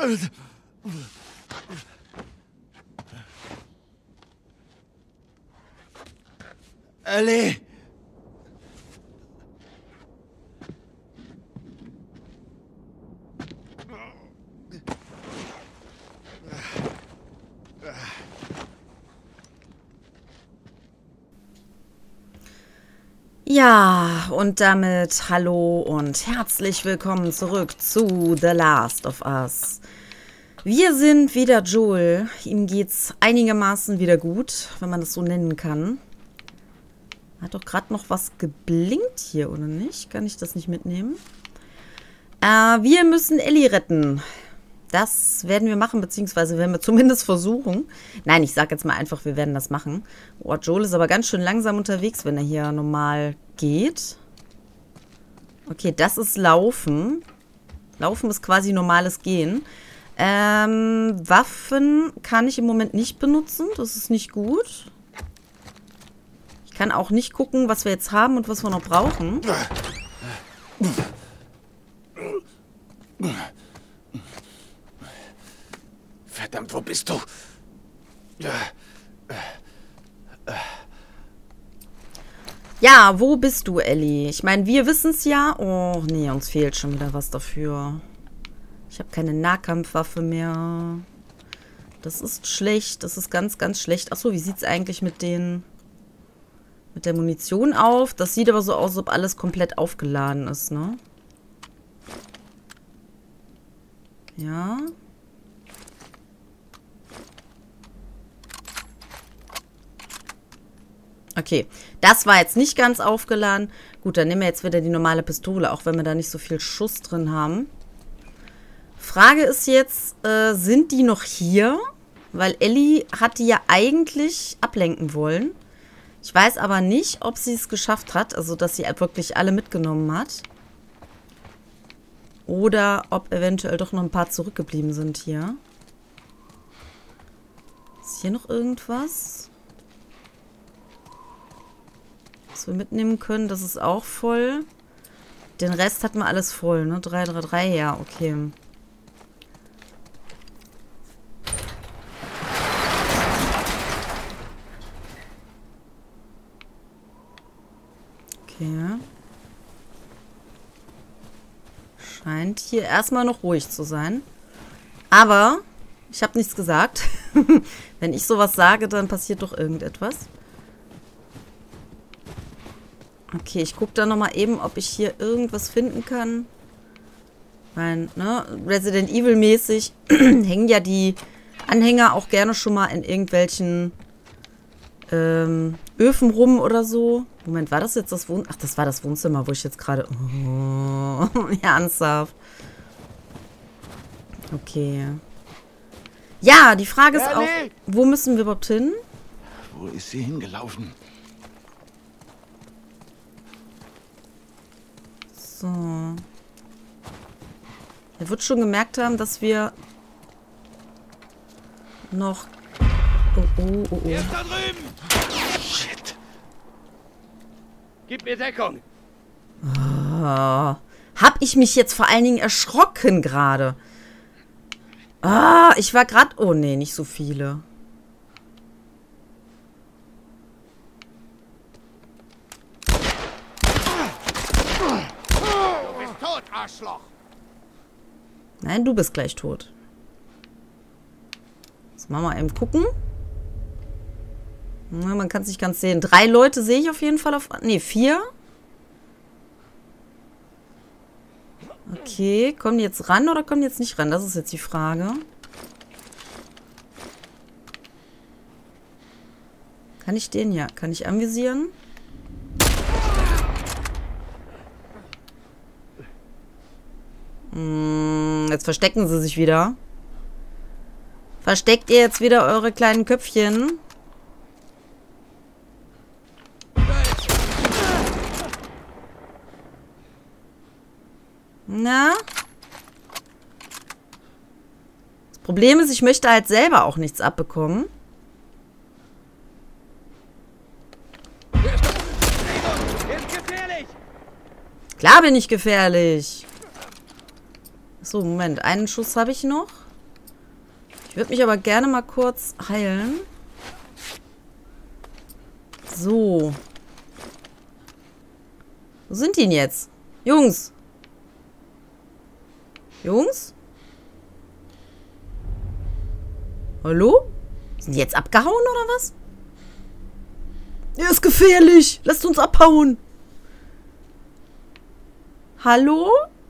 Ellie! Ja, und damit hallo und herzlich willkommen zurück zu The Last of Us. Wir sind wieder Joel. Ihm geht's einigermaßen wieder gut, wenn man das so nennen kann. Hat doch gerade noch was geblinkt hier, oder nicht? Kann ich das nicht mitnehmen? Wir müssen Ellie retten. Das werden wir machen, beziehungsweise werden wir zumindest versuchen. Nein, ich sage jetzt mal einfach, wir werden das machen. Oh, Joel ist aber ganz schön langsam unterwegs, wenn er hier normal geht. Okay, das ist Laufen. Laufen ist quasi normales Gehen. Waffen kann ich im Moment nicht benutzen. Das ist nicht gut. Ich kann auch nicht gucken, was wir jetzt haben und was wir noch brauchen. Verdammt, wo bist du? Ja, wo bist du, Ellie? Ich meine, wir wissen es ja. Oh, nee, uns fehlt schon wieder was dafür. Ich habe keine Nahkampfwaffe mehr. Das ist schlecht. Das ist ganz, ganz schlecht. Achso, wie sieht es eigentlich mit der Munition auf? Das sieht aber so aus, als ob alles komplett aufgeladen ist, ne? Ja. Okay, das war jetzt nicht ganz aufgeladen. Gut, dann nehmen wir jetzt wieder die normale Pistole, auch wenn wir da nicht so viel Schuss drin haben. Frage ist jetzt, sind die noch hier? Weil Ellie hat die ja eigentlich ablenken wollen. Ich weiß aber nicht, ob sie es geschafft hat, also dass sie wirklich alle mitgenommen hat. Oder ob eventuell doch noch ein paar zurückgeblieben sind hier. Ist hier noch irgendwas? Was wir mitnehmen können, das ist auch voll. Den Rest hatten wir alles voll, ne? 333, ja, okay. Okay. Scheint hier erstmal noch ruhig zu sein. Aber ich habe nichts gesagt. Wenn ich sowas sage, dann passiert doch irgendetwas. Okay, ich gucke da nochmal eben, ob ich hier irgendwas finden kann. Weil, ne, Resident Evil mäßig hängen ja die Anhänger auch gerne schon mal in irgendwelchen Öfen rum oder so. Moment, war das jetzt das Wohnzimmer? Ach, das war das Wohnzimmer, wo ich jetzt gerade... Oh, ernsthaft. Okay. Ja, die Frage ist auch, wo müssen wir überhaupt hin? Wo ist sie hingelaufen? So. Er wird schon gemerkt haben, dass wir noch... Oh. Er ist da drüben! Shit. Gib mir Deckung. Oh. Hab ich mich jetzt vor allen Dingen erschrocken gerade. Ah, ich war gerade... Oh, nee, nicht so viele. Tot, Arschloch! Nein, du bist gleich tot. Jetzt machen wir eben gucken. Na, man kann es nicht ganz sehen. 3 Leute sehe ich auf jeden Fall auf... Ne, 4. Okay, kommen die jetzt ran oder kommen die jetzt nicht ran? Das ist jetzt die Frage. Kann ich den? Ja, kann ich anvisieren? Jetzt verstecken sie sich wieder. Versteckt ihr jetzt wieder eure kleinen Köpfchen? Na? Das Problem ist, ich möchte halt selber auch nichts abbekommen. Klar bin ich gefährlich. So, Moment. Einen Schuss habe ich noch. Ich würde mich aber gerne mal kurz heilen. So. Wo sind die denn jetzt? Jungs. Jungs? Hallo? Sind die jetzt abgehauen oder was? Er ist gefährlich. Lasst uns abhauen. Hallo?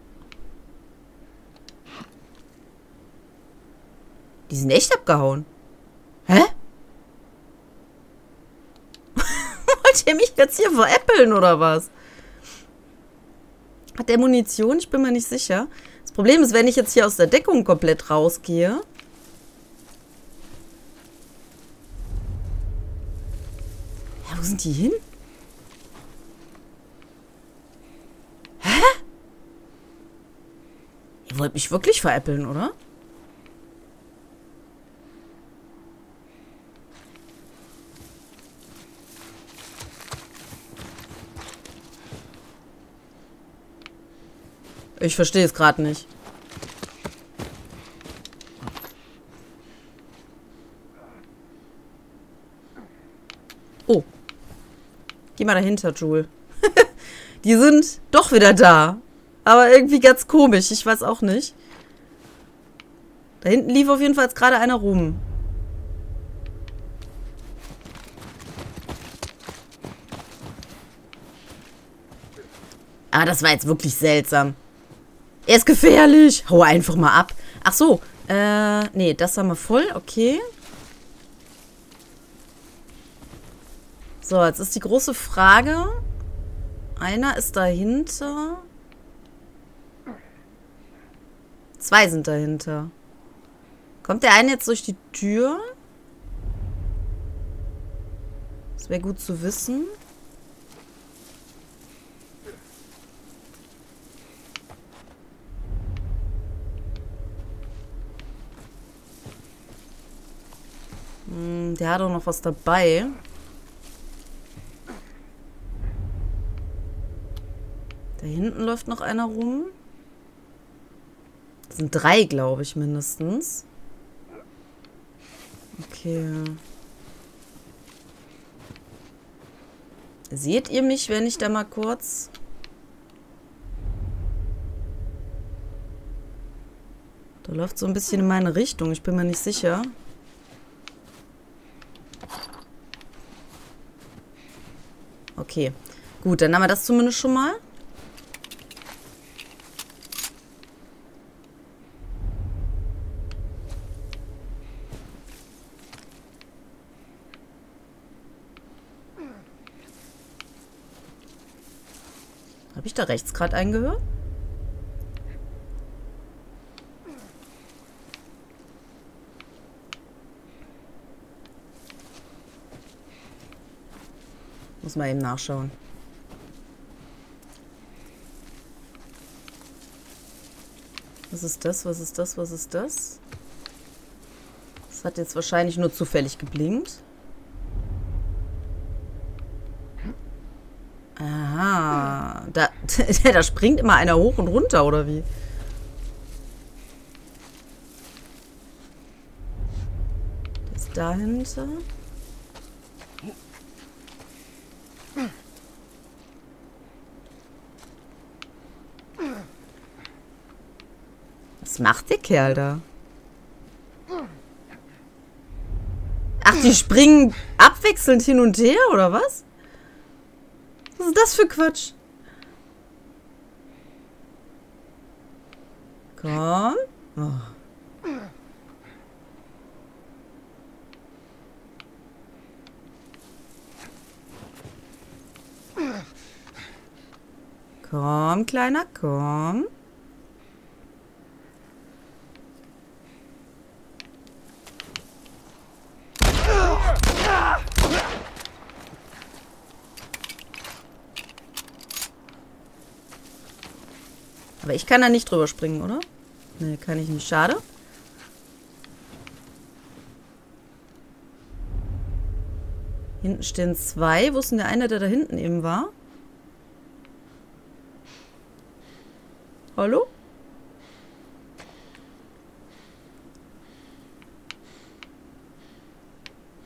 Die sind echt abgehauen. Hä? Wollt ihr mich jetzt hier veräppeln oder was? Hat der Munition? Ich bin mir nicht sicher. Das Problem ist, wenn ich jetzt hier aus der Deckung komplett rausgehe. Ja, wo sind die hin? Hä? Ihr wollt mich wirklich veräppeln, oder? Ich verstehe es gerade nicht. Oh. Geh mal dahinter, Joel. Die sind doch wieder da. Aber irgendwie ganz komisch. Ich weiß auch nicht. Da hinten lief auf jeden Fall jetzt gerade einer rum. Aber das war jetzt wirklich seltsam. Er ist gefährlich. Hau einfach mal ab. Ach so. Nee, das haben wir voll. Okay. So, jetzt ist die große Frage. Einer ist dahinter. 2 sind dahinter. Kommt der eine jetzt durch die Tür? Das wäre gut zu wissen. Der hat auch noch was dabei. Da hinten läuft noch einer rum. Das sind 3, glaube ich, mindestens. Okay. Seht ihr mich, wenn ich da mal kurz... Da läuft so ein bisschen in meine Richtung. Ich bin mir nicht sicher. Okay. Gut, dann haben wir das zumindest schon mal. Habe ich da rechts gerade einen gehört? Muss mal eben nachschauen. Was ist das? Was ist das? Was ist das? Das hat jetzt wahrscheinlich nur zufällig geblinkt. Aha. Da springt immer einer hoch und runter, oder wie? Das ist dahinter. Was macht der Kerl da? Ach, die springen abwechselnd hin und her, oder was? Was ist das für Quatsch? Komm. Oh. Komm, Kleiner, komm. Aber ich kann da nicht drüber springen, oder? Nee, kann ich nicht. Schade. Hinten stehen 2. Wo ist denn der eine, der da hinten eben war? Hallo?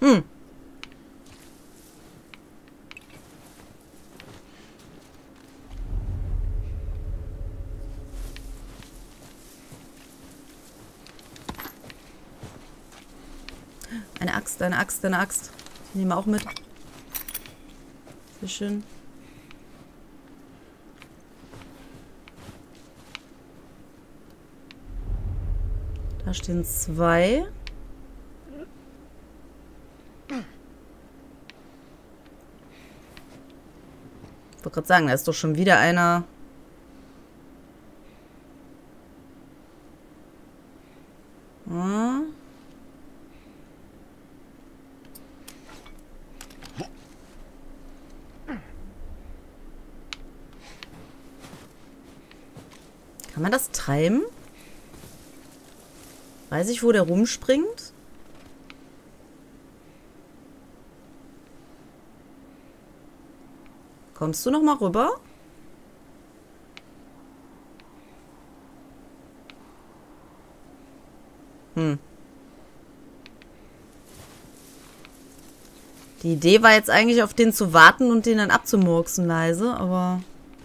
Eine Axt, eine Axt, eine Axt. Die nehmen wir auch mit. Sehr schön. Da stehen 2. Ich wollte gerade sagen, da ist doch schon wieder einer. Hm. Kann man das treiben? Weiß ich, wo der rumspringt? Kommst du noch mal rüber? Die Idee war jetzt eigentlich, auf den zu warten und den dann abzumurksen leise, aber...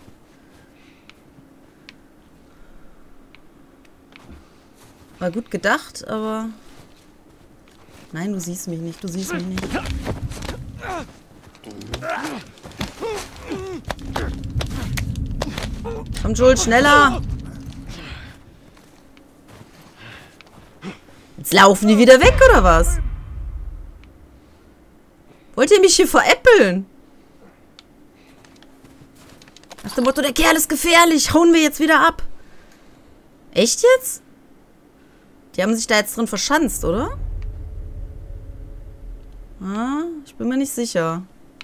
War gut gedacht, aber... Nein, du siehst mich nicht, du siehst mich nicht. Komm, Joel, schneller! Jetzt laufen die wieder weg, oder was? Wollt ihr mich hier veräppeln? Nach dem Motto, der Kerl ist gefährlich, hauen wir jetzt wieder ab. Echt jetzt? Die haben sich da jetzt drin verschanzt, oder? Ah, ich bin mir nicht sicher.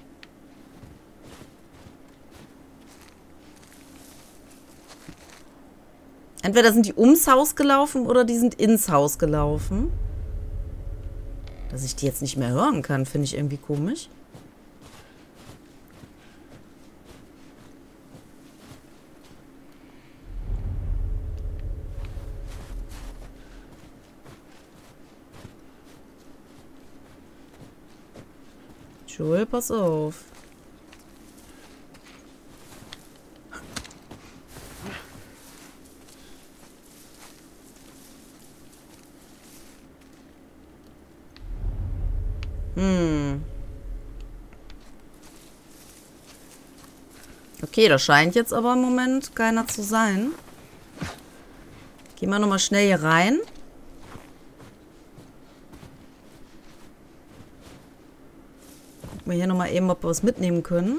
Entweder sind die ums Haus gelaufen oder die sind ins Haus gelaufen. Dass ich die jetzt nicht mehr hören kann, finde ich irgendwie komisch. Joel, pass auf. Okay, da scheint jetzt aber im Moment keiner zu sein. Gehen wir nochmal schnell hier rein. Gucken wir hier nochmal eben, ob wir was mitnehmen können.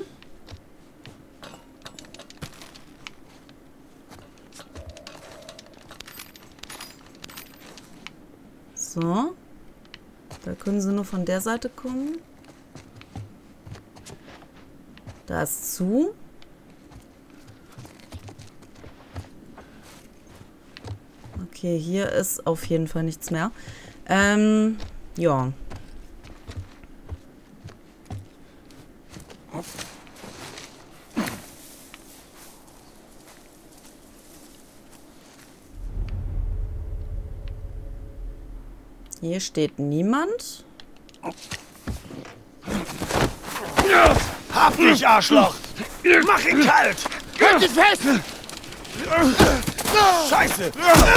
So. Da können sie nur von der Seite kommen. Da ist zu. Okay, hier ist auf jeden Fall nichts mehr. Ja. Hier steht niemand. Hab dich, Arschloch! Mach ihn kalt! Halt ihn fest! Scheiße!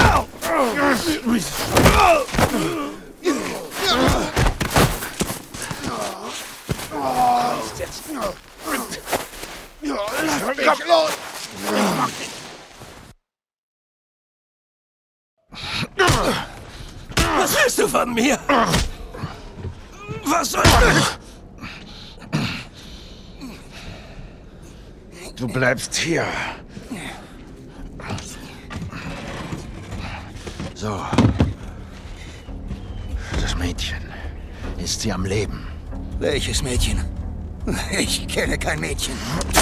Lass mich los! Was willst du von mir? Was soll das? Du bleibst hier. So. Das Mädchen. Ist sie am Leben? Welches Mädchen? Ich kenne kein Mädchen.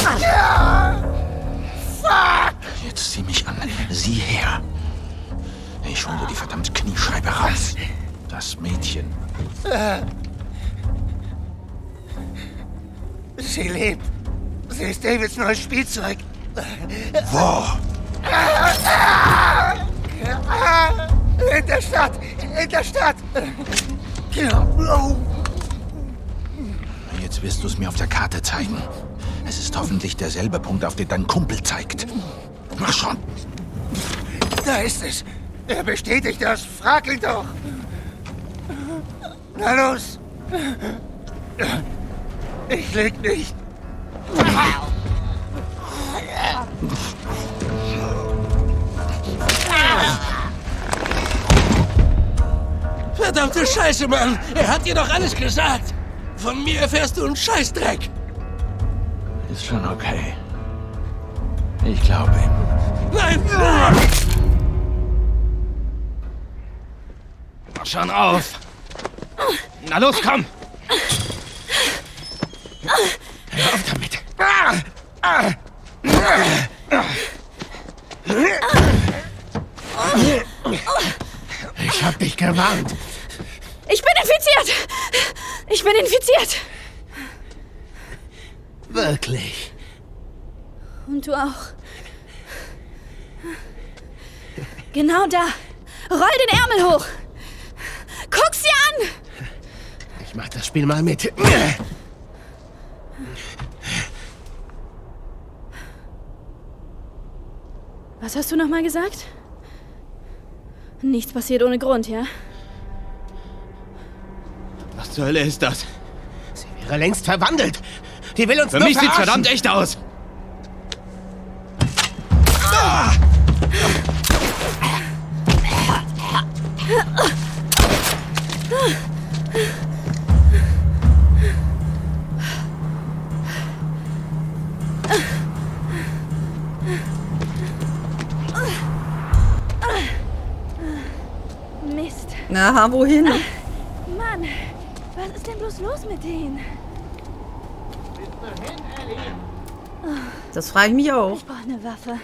Fuck! Jetzt sieh mich an. Sieh her. Ich hole dir die verdammte Kniescheibe raus. Das Mädchen. Sie lebt. Sie ist Davids neues Spielzeug. Wo? In der Stadt. In der Stadt. Jetzt wirst du es mir auf der Karte zeigen. Es ist hoffentlich derselbe Punkt, auf den dein Kumpel zeigt. Mach schon. Da ist es. Er bestätigt das. Frag ihn doch. Na los. Ich leg nicht. Verdammte Scheiße, Mann! Er hat dir doch alles gesagt! Von mir erfährst du einen Scheißdreck! Ist schon okay. Ich glaube ihm. Nein! Schon auf! Na los, komm! Hör auf damit! Ich hab dich gewarnt! Ich bin infiziert! Ich bin infiziert! Wirklich? Und du auch. Genau da. Roll den Ärmel hoch. Guck sie an! Ich mach das Spiel mal mit. Was hast du nochmal gesagt? Nichts passiert ohne Grund, ja? Was zur Hölle ist das? Sie wäre längst verwandelt. Die will uns Für nur mich sieht's verarschen. verdammt echt aus! Mist. Na, wohin? Mann, was ist denn bloß los mit denen? Das frage ich mich auch. Ich brauche eine Waffe.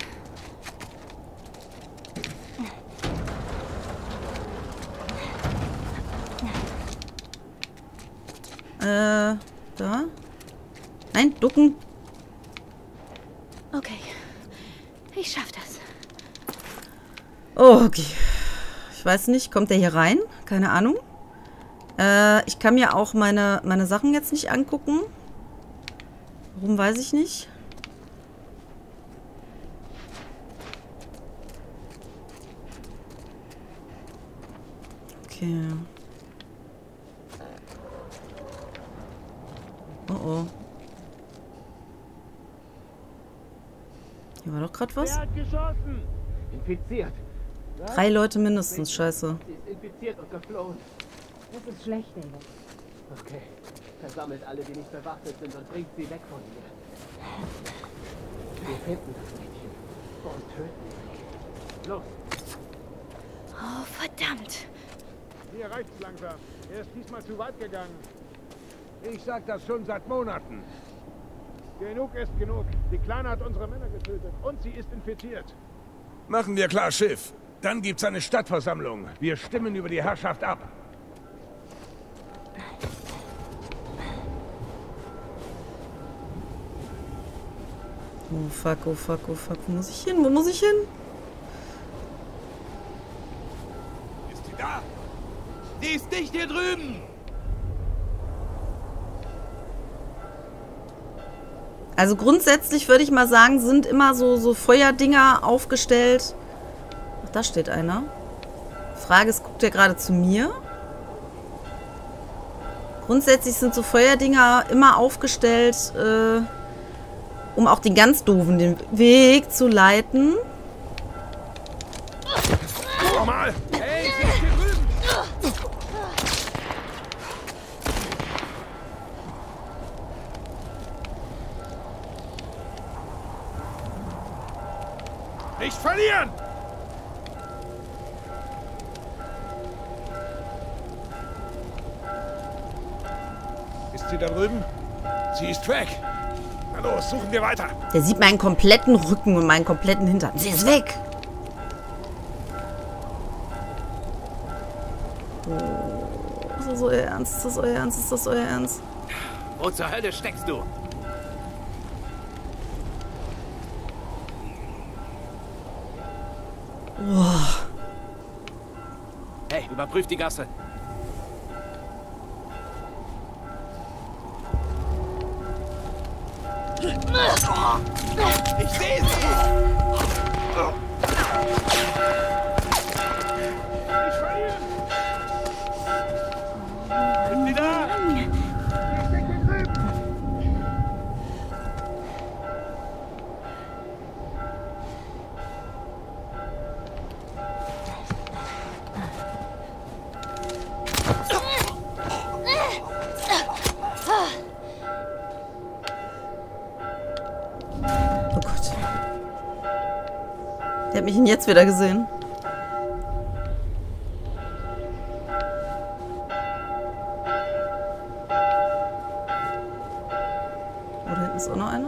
Da? Nein, ducken. Okay, ich schaff das. Oh, okay. Ich weiß nicht, kommt der hier rein? Keine Ahnung. Ich kann mir auch meine Sachen jetzt nicht angucken. Warum, weiß ich nicht. Okay. Oh oh. Hier war doch gerade was. Wer hat geschossen? Infiziert. 3 Leute mindestens, scheiße. Sie ist infiziert und geflohen. Das ist schlecht, David. Okay. Versammelt alle, die nicht bewaffnet sind und bringt sie weg von hier. Wir finden das Mädchen und töten sie. Los. Oh, verdammt. Hier reicht's langsam. Er ist diesmal zu weit gegangen. Ich sag das schon seit Monaten. Genug ist genug. Die Kleine hat unsere Männer getötet und sie ist infiziert. Machen wir klar Schiff. Dann gibt's eine Stadtversammlung. Wir stimmen über die Herrschaft ab. Oh fuck, oh fuck, oh fuck. Wo muss ich hin? Wo muss ich hin? Ist sie da? Sie ist nicht hier drüben! Also grundsätzlich würde ich mal sagen, sind immer so Feuerdinger aufgestellt. Ach, da steht einer. Frage ist, guckt er gerade zu mir? Grundsätzlich sind so Feuerdinger immer aufgestellt, um auch den ganz Doofen den Weg zu leiten. Normal! Hey, sie ist hier drüben! Nicht verlieren! Ist sie da drüben? Sie ist weg. Na los, suchen wir weiter. Der sieht meinen kompletten Rücken und meinen kompletten Hintern. Sie ist weg. Oh, ist das euer Ernst? Ist das euer Ernst? Ist das euer Ernst? Wo zur Hölle steckst du? Hey, überprüf die Gasse. Ich sehe sie! Nicht verlieren! Sind Sie da? Ich steck hier drüben! Oh Gott. Der hat mich ihn jetzt wieder gesehen. Oh, da hinten ist auch noch einer.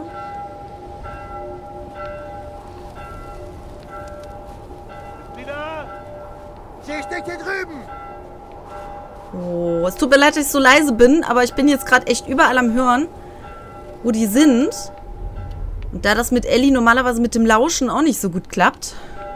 Sie da? Sie steckt hier drüben! Oh, es tut mir leid, dass ich so leise bin, aber ich bin jetzt gerade echt überall am Hören, wo die sind. Und da das mit Ellie normalerweise mit dem Lauschen auch nicht so gut klappt.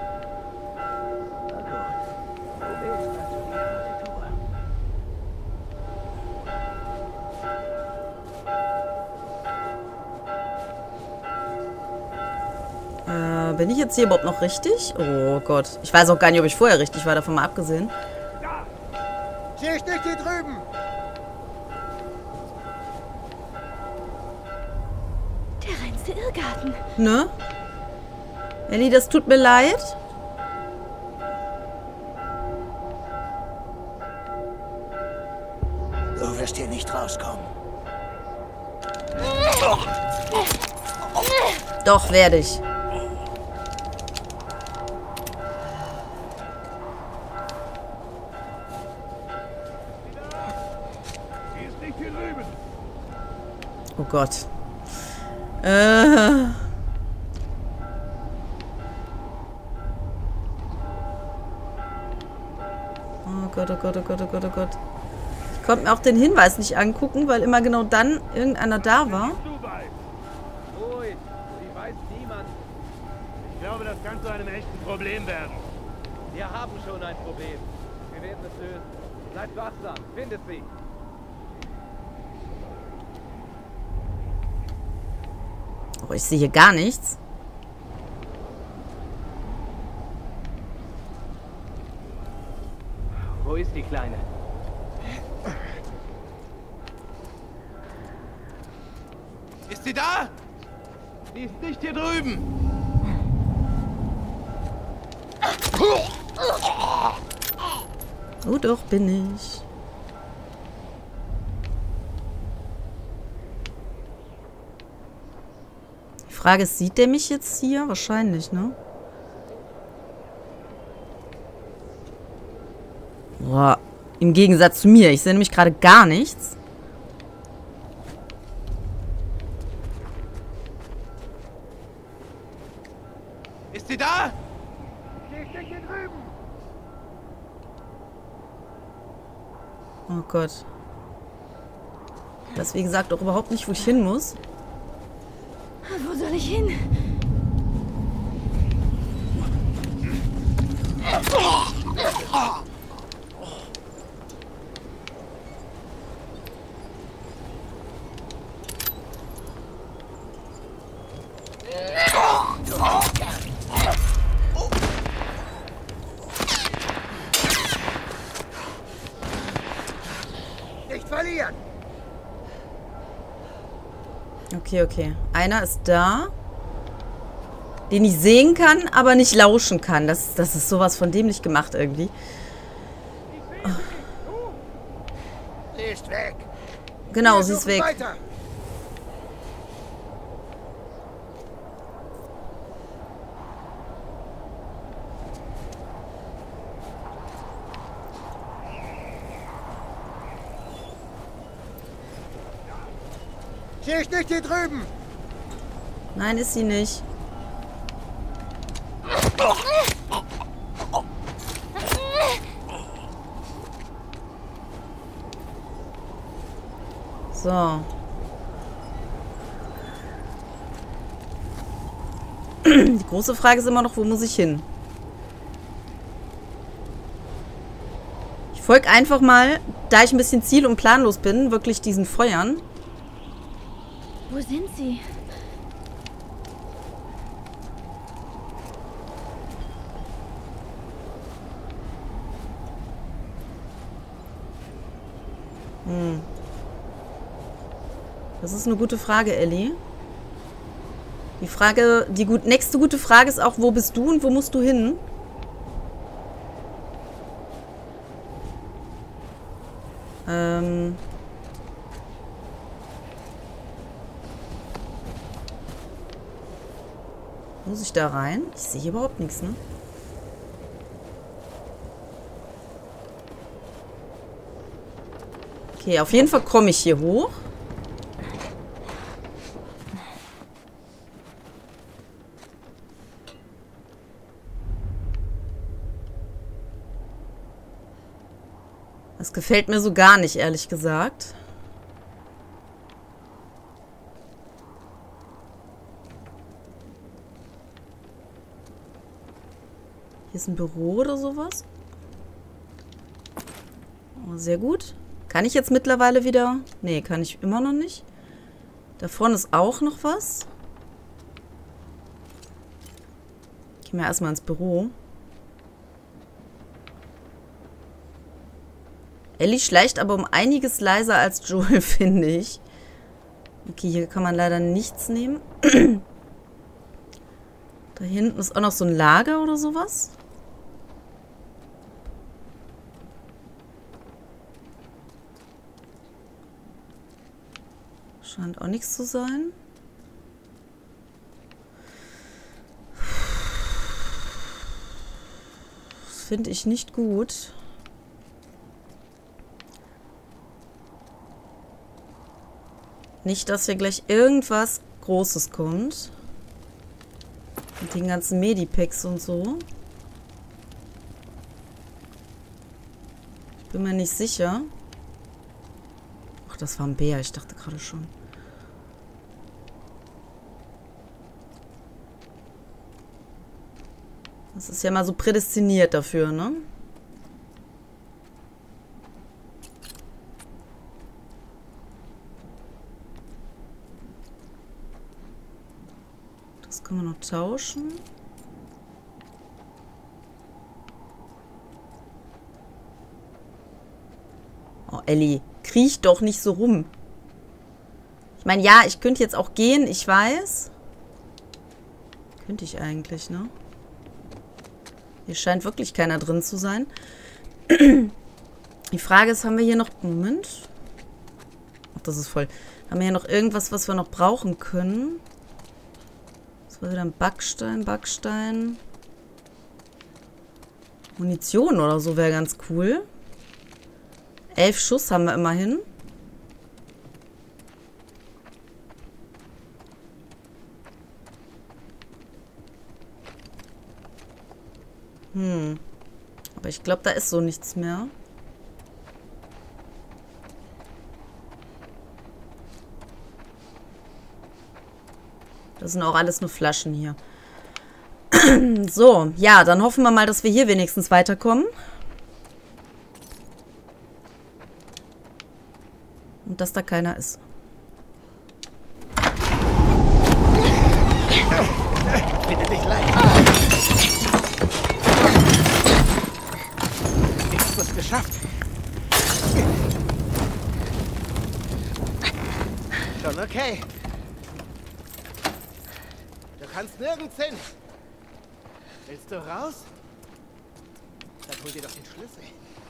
Bin ich jetzt hier überhaupt noch richtig? Oh Gott. Ich weiß auch gar nicht, ob ich vorher richtig war, davon mal abgesehen. Sie steckt hier drüben! Der reinste Irrgarten. Ne? Ellie, das tut mir leid. Du wirst hier nicht rauskommen. Doch, werde ich. Sie ist nicht hier drüben! Oh Gott. Oh Gott, oh Gott, oh Gott, oh Gott, oh Gott. Ich konnte mir auch den Hinweis nicht angucken, weil immer genau dann irgendeiner da war. Dubai! Ruhig, sie weiß niemand. Ich glaube, das kann zu einem echten Problem werden. Wir haben schon ein Problem. Wir werden es lösen. Bleibt wachsam, findet sie. Oh, ich sehe hier gar nichts. Wo ist die Kleine? Ist sie da? Sie ist nicht hier drüben. Oh, doch, bin ich. Die Frage ist, sieht der mich jetzt hier? Wahrscheinlich, ne? Boah, im Gegensatz zu mir. Ich sehe nämlich gerade gar nichts. Ist sie da? Sie steckt hier drüben! Oh Gott. Das, wie gesagt, auch überhaupt nicht, wo ich hin muss. Wo soll ich hin? Nicht verlieren! Okay, okay. Einer ist da. Den ich sehen kann, aber nicht lauschen kann. Das ist sowas von dämlich gemacht irgendwie. Sie ist weg! Genau, Wir sie ist suchen weg. Weiter. Sie ist nicht hier drüben! Nein, ist sie nicht. So. Die große Frage ist immer noch, wo muss ich hin? Ich folge einfach mal, da ich ein bisschen ziel- und planlos bin, wirklich diesen Feuern. Wo sind sie? Das ist eine gute Frage, Ellie. Die nächste gute Frage ist auch, wo bist du und wo musst du hin? Muss ich da rein? Ich sehe hier überhaupt nichts, ne? Okay, auf jeden Fall komme ich hier hoch. Das gefällt mir so gar nicht, ehrlich gesagt. Hier ist ein Büro oder sowas. Oh, sehr gut. Kann ich jetzt mittlerweile wieder... Nee, kann ich immer noch nicht. Da vorne ist auch noch was. Gehen wir erstmal ins Büro. Ellie schleicht aber um einiges leiser als Joel, finde ich. Okay, hier kann man leider nichts nehmen. Da hinten ist auch noch so ein Lager oder sowas. Scheint auch nichts zu sein. Das finde ich nicht gut. Nicht, dass hier gleich irgendwas Großes kommt. Mit den ganzen Medipacks und so. Ich bin mir nicht sicher. Ach, das war ein Bär. Ich dachte gerade schon. Das ist ja mal so prädestiniert dafür, ne? Das können wir noch tauschen. Oh, Ellie, kriech doch nicht so rum. Ich meine, ja, ich könnte jetzt auch gehen, ich weiß. Könnte ich eigentlich, ne? Hier scheint wirklich keiner drin zu sein. Die Frage ist, haben wir hier noch... Moment. Ach, das ist voll. Haben wir hier noch irgendwas, was wir noch brauchen können? Das war wieder ein Backstein. Munition oder so wäre ganz cool. 11 Schuss haben wir immerhin. Aber ich glaube, da ist so nichts mehr. Das sind auch alles nur Flaschen hier. So, ja, dann hoffen wir mal, dass wir hier wenigstens weiterkommen. Und dass da keiner ist. Bitte dich leicht. Ich hab es geschafft. Schon okay. Du kannst nirgends hin. Willst du raus? Dann hol dir doch den Schlüssel.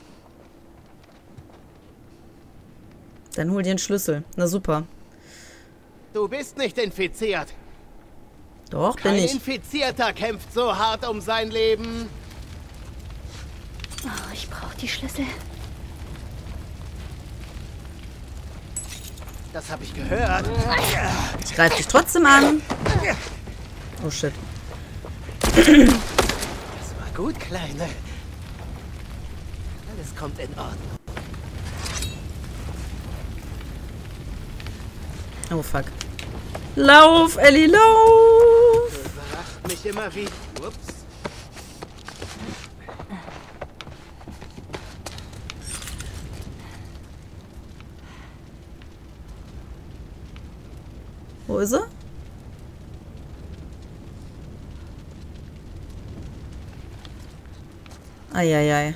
Dann hol dir den Schlüssel. Na super. Du bist nicht infiziert. Doch, bin Kein ich. Infizierter kämpft so hart um sein Leben. Oh, ich brauche die Schlüssel. Das habe ich gehört. Ich greife dich trotzdem an. Oh shit. Das war gut, Kleine. Alles kommt in Ordnung. Oh fuck. Lauf, Ellie, lauf! Du überrascht mich immer wie... Ups. Wo ist er? Eieiei.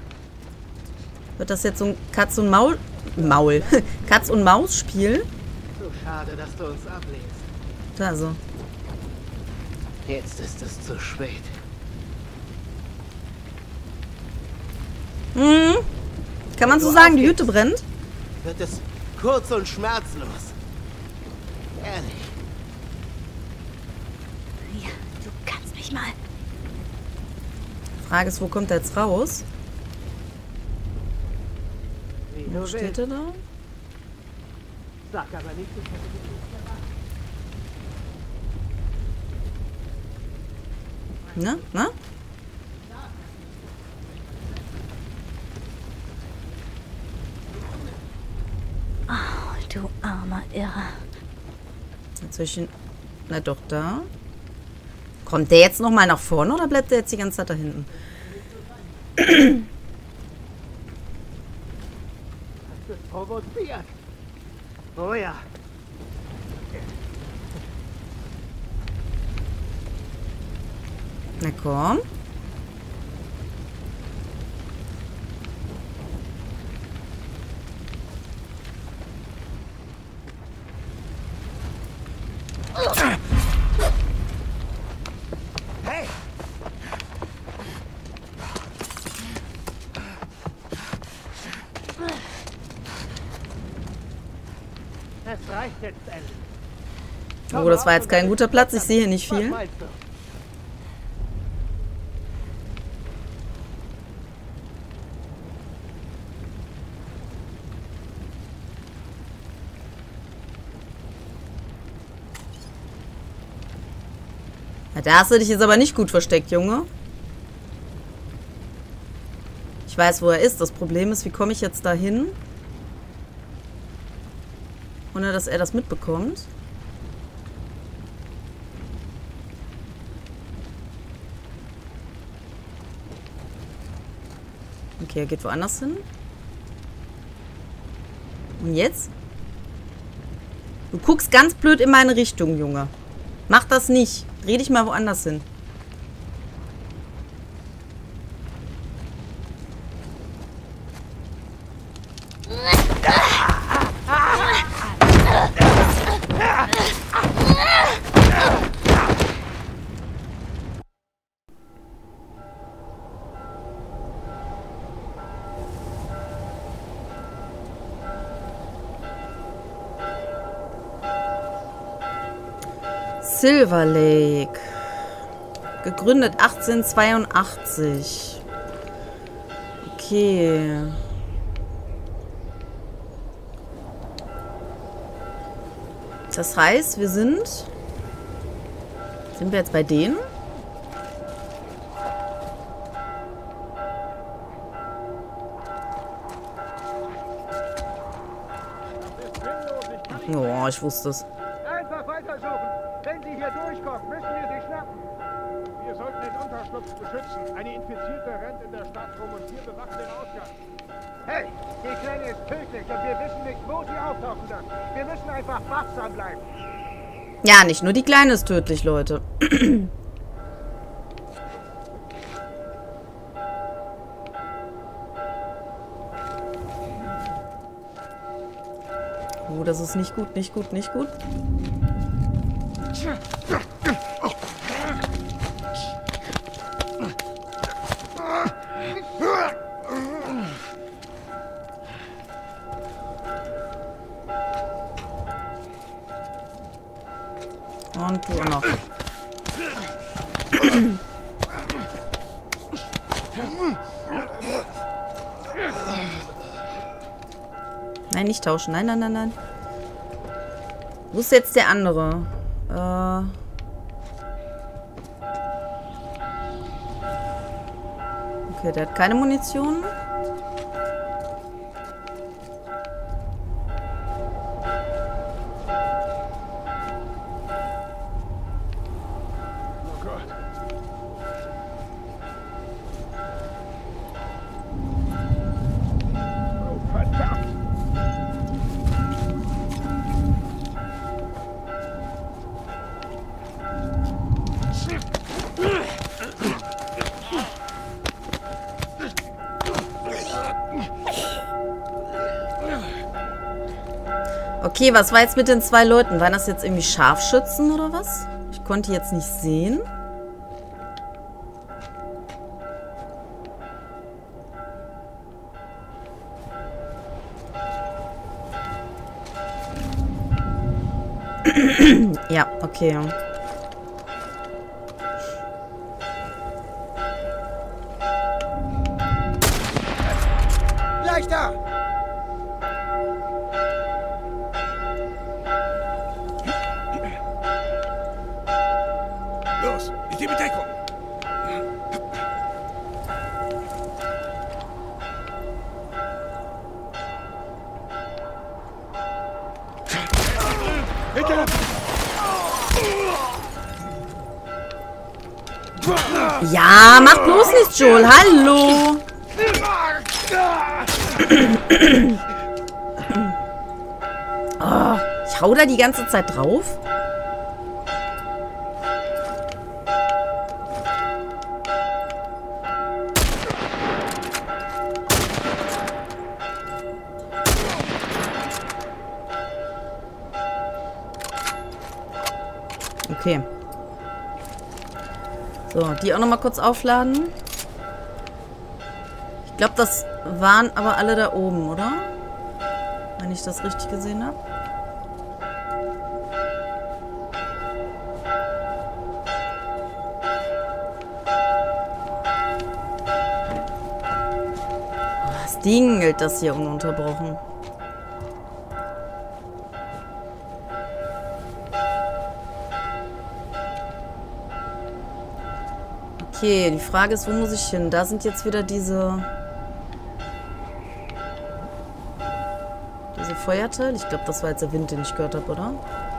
Wird das jetzt so ein Katz- und Maul... Katz- und Maus-Spiel? Schade, dass du uns ablehnst. Da so. Jetzt ist es zu spät. Hm. Kann man so sagen, die Hütte brennt? Wird es kurz und schmerzlos. Ehrlich. Ja, du kannst mich mal. Frage ist, wo kommt er jetzt raus? Wie Wo du steht willst. er da? Sag aber nicht, ich hätte dich nicht erwartet. Na? Oh, du armer Irrer. Jetzt soll ich ihn... Na doch, da. Kommt der jetzt nochmal nach vorne oder bleibt der jetzt die ganze Zeit da hinten? Hast du es provoziert? Oh ja. Na komm. Hey! Es reicht jetzt endlich. Oh, das war jetzt kein guter Platz. Ich sehe hier nicht Was viel. meinst du? Na, da hast du dich jetzt aber nicht gut versteckt, Junge. Ich weiß, wo er ist. Das Problem ist, wie komme ich jetzt da hin? Ohne, dass er das mitbekommt. Okay, er geht woanders hin. Und jetzt? Du guckst ganz blöd in meine Richtung, Junge. Mach das nicht. Dreh dich mal woanders hin. Silver Lake. Gegründet 1882. Okay. Das heißt, wir sind... Sind wir jetzt bei denen? Oh, ich wusste es. Einfach weitersuchen. Wenn Sie hier durchkommen, müssen wir Sie schnappen. Wir sollten den Unterschlupf beschützen. Eine Infizierte rennt in der Stadt rum und wir bewachen den Ausgang. Hey, die Kleine ist tödlich und wir wissen nicht, wo sie auftauchen wird. Wir müssen einfach wachsam bleiben. Ja, nicht nur die Kleine ist tödlich, Leute. Oh, das ist nicht gut, nicht gut, nicht gut. Und du auch noch. Nein, nicht tauschen. Nein, nein, nein, nein. Wo ist jetzt der andere? Okay, der hat keine Munition. Oh Gott. Oh, verdammt. Okay, was war jetzt mit den 2 Leuten? Waren das jetzt irgendwie Scharfschützen oder was? Ich konnte jetzt nicht sehen. Ja, okay. Gleich da! Los, ich gebe Deckung. Ja, mach bloß nichts, Joel. Hallo. Oh, ich hau da die ganze Zeit drauf. Okay. So, die auch nochmal kurz aufladen. Ich glaube, das waren aber alle da oben, oder? Wenn ich das richtig gesehen habe. Oh, es dingelt das hier ununterbrochen. Okay, die Frage ist, wo muss ich hin? Da sind jetzt wieder diese Feuerteile. Ich glaube, das war jetzt der Wind, den ich gehört habe, oder?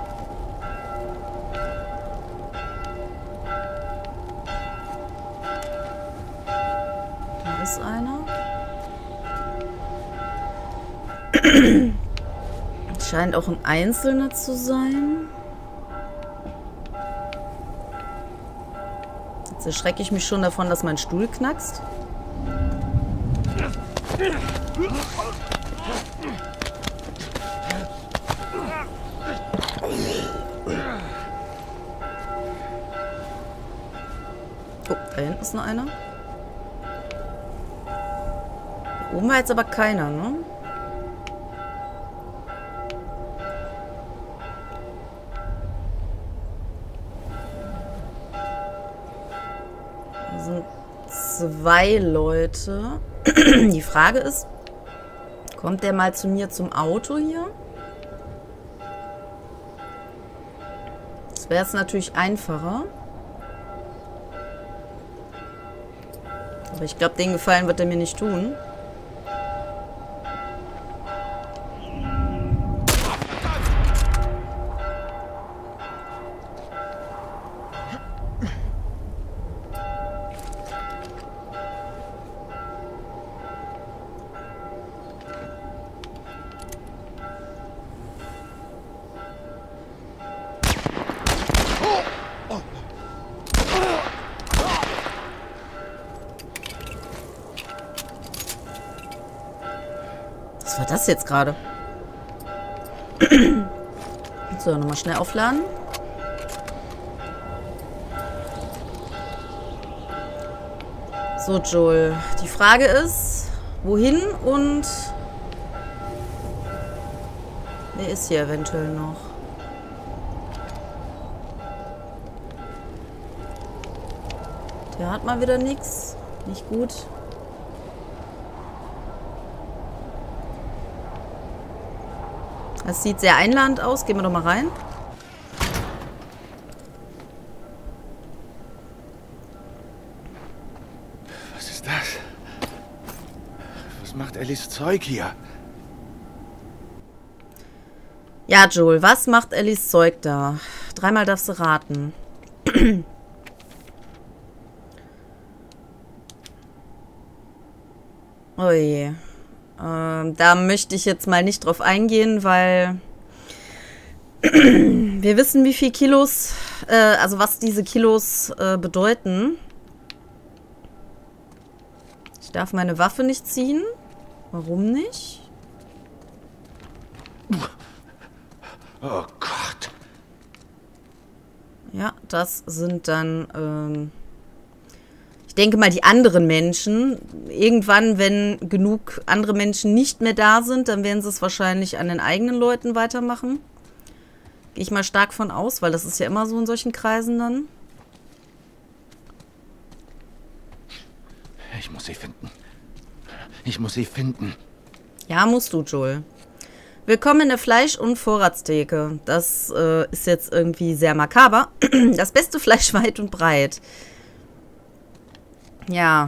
Da ist einer. Scheint auch ein Einzelner zu sein. Jetzt erschrecke ich mich schon davon, dass mein Stuhl knackst. Oh, da hinten ist noch einer. Da oben war jetzt aber keiner, ne? Da sind 2 Leute. Die Frage ist, kommt der mal zu mir zum Auto hier? Das wäre jetzt natürlich einfacher. Aber ich glaube, den Gefallen wird er mir nicht tun. Was war das jetzt gerade? So, nochmal schnell aufladen. So, Joel. Die Frage ist, wohin und wer ist hier eventuell noch? Der hat mal wieder nichts. Nicht gut. Das sieht sehr einladend aus. Gehen wir doch mal rein. Was ist das? Was macht Ellis Zeug hier? Ja, Joel, was macht Ellis Zeug da? 3-mal darfst du raten. Oh je. Da möchte ich jetzt mal nicht drauf eingehen, weil wir wissen, wie viel Kilos, also was diese Kilos bedeuten. Ich darf meine Waffe nicht ziehen. Warum nicht? Oh Gott. Ja, das sind dann, ich denke mal, die anderen Menschen. Irgendwann, wenn genug andere Menschen nicht mehr da sind, dann werden sie es wahrscheinlich an den eigenen Leuten weitermachen. Gehe ich mal stark von aus, weil das ist ja immer so in solchen Kreisen dann. Ich muss sie finden. Ich muss sie finden. Ja, musst du, Joel. Willkommen in der Fleisch- und Vorratstheke. Das ist jetzt irgendwie sehr makaber. Das beste Fleisch weit und breit. Ja.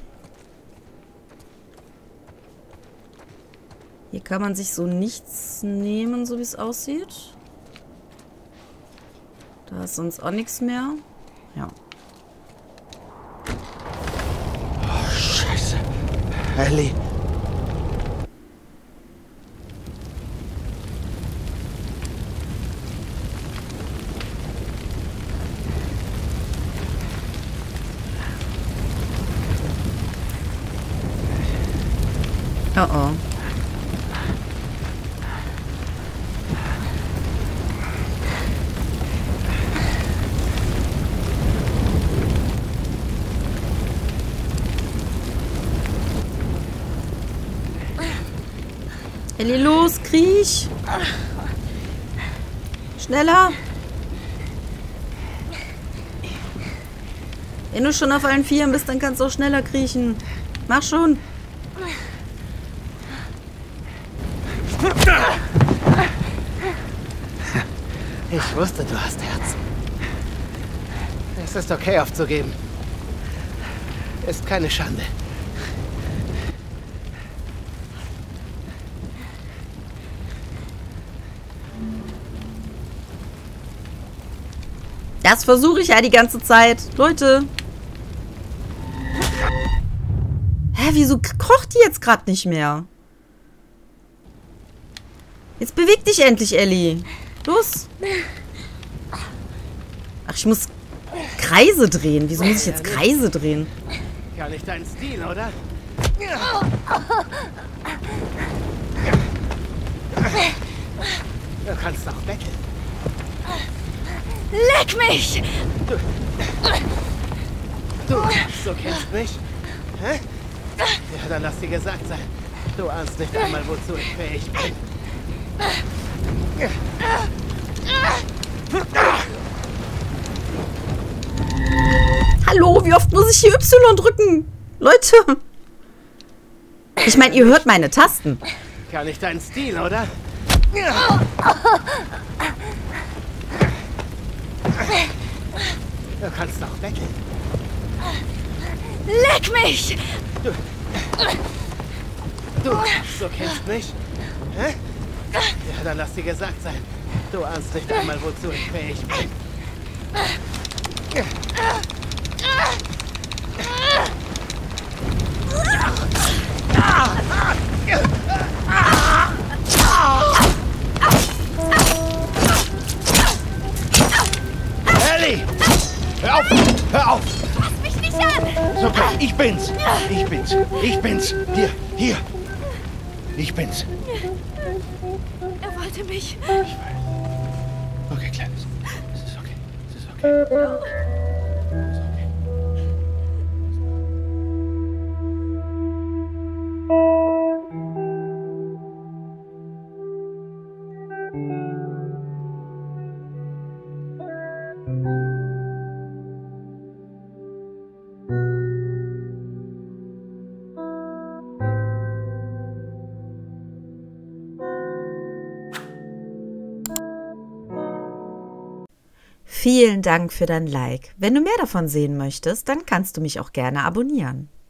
Hier kann man sich so nichts nehmen, so wie es aussieht. Da ist sonst auch nichts mehr. Ja. Oh, Scheiße. Ellie. Oh oh. Ellie, los, kriech! Schneller! Wenn du schon auf allen Vieren bist, dann kannst du auch schneller kriechen. Mach schon! Ich wusste, du hast Herz. Es ist okay, aufzugeben. Ist keine Schande. Das versuche ich ja die ganze Zeit. Leute. Hä, wieso kocht die jetzt gerade nicht mehr? Jetzt beweg dich endlich, Ellie. Los. Ach, ich muss Kreise drehen. Wieso muss ich jetzt Kreise drehen? Gar nicht dein Stil, oder? Du kannst auch betteln. Leck mich! Du kennst mich? Hä? Ja, dann lass dir gesagt sein. Du ahnst nicht einmal, wozu ich fähig bin. Hallo, wie oft muss ich hier Y drücken? Leute. Ich meine, ihr hört meine Tasten. Gar nicht dein Stil, oder? Du kannst auch betteln. Leck mich! Du kennst mich? Hä? Ja, dann lass dir gesagt sein. Du ahnst nicht einmal, wozu ich fähig bin. Ellie! Hör auf! Hör auf! Fass mich nicht an! Ist okay, ich bin's! Ich bin's! Ich bin's! Hier! Ich bin's! Er wollte mich. Okay, Kleines. Es ist okay. Es ist okay. Es ist okay. Vielen Dank für dein Like. Wenn du mehr davon sehen möchtest, dann kannst du mich auch gerne abonnieren.